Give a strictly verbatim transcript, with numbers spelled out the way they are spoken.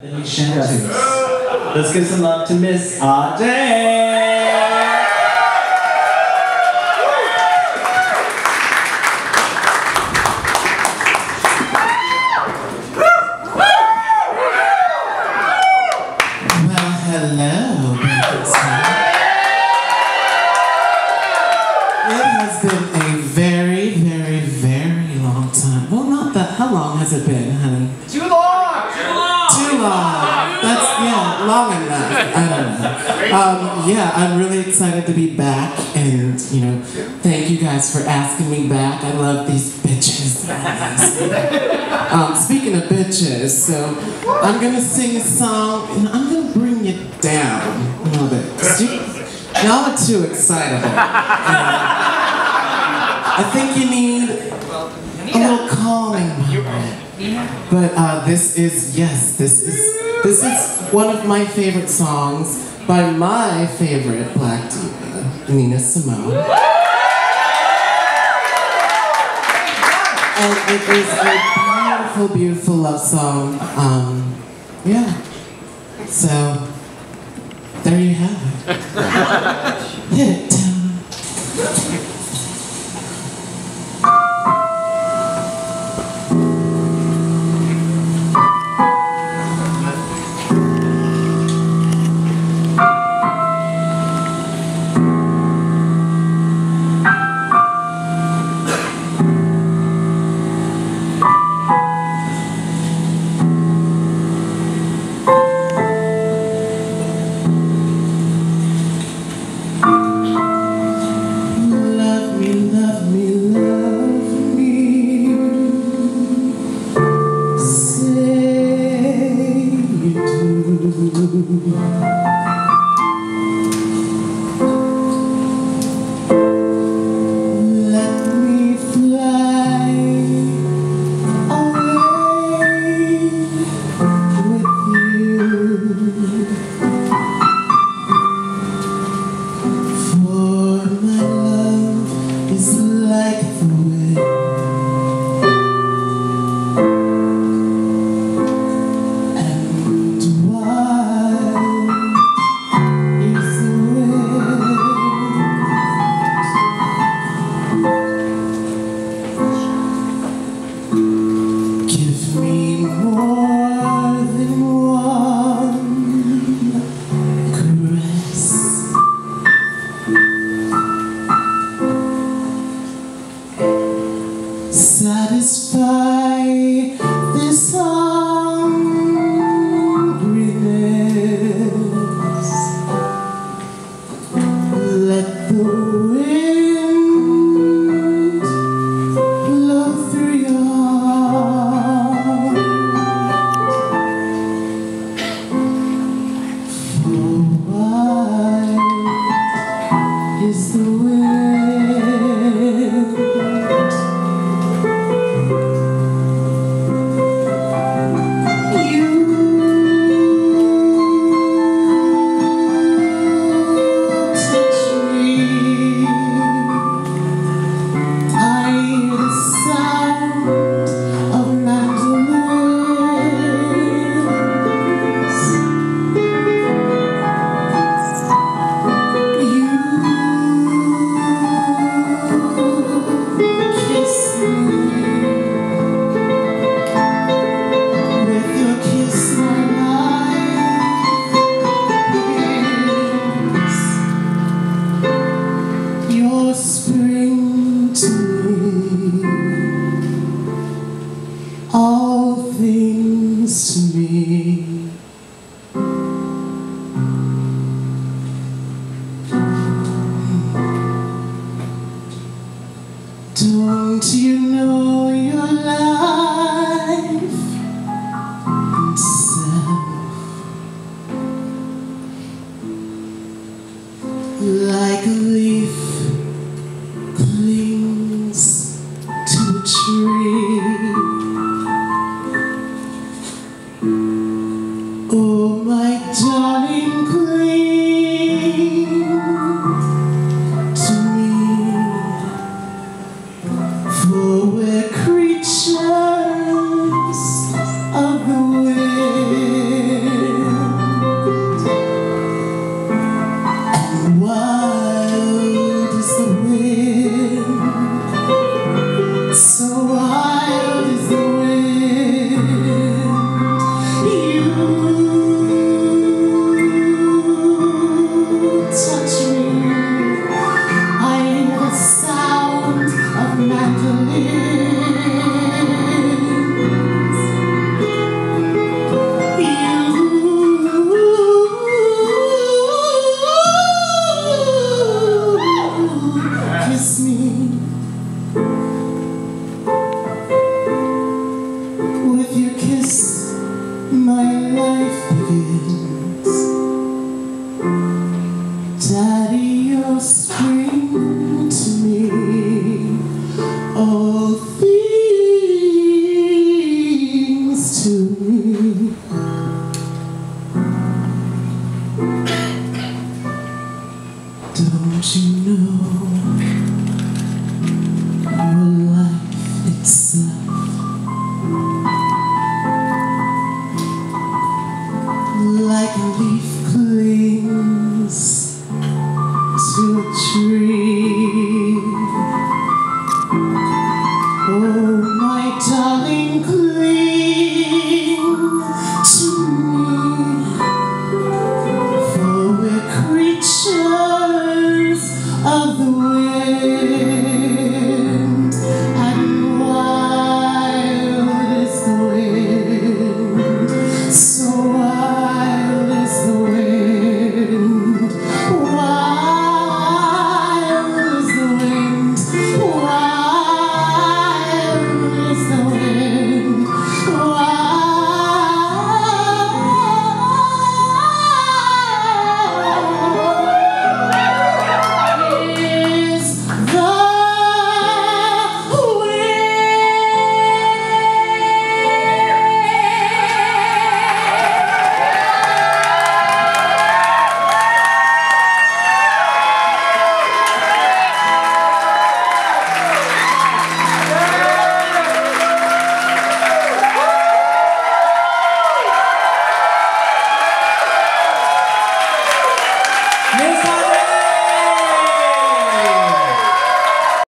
Let's give some love to Miss Audrey. Hello, it has been a very, very, very long time. Well, not that. How long has it been, honey? Too long! Too long! Too long. That's, yeah, long enough. I don't know. Um, yeah, I'm really excited to be back, and, you know, thank you guys for asking me back. I love these bitches. um, speaking of bitches, so I'm gonna sing a song, and I'm gonna bring it down a little bit. Y'all are too excitable. Uh, I think you need a little calming moment. But uh, this is, yes, this is, this is one of my favorite songs by my favorite black diva, Nina Simone. And it is a beautiful, beautiful love song. Um, yeah. So, there you have it. Hit it. Creatures of the wind. life begins. Daddy, you're spring to me. All things to me. Don't you know?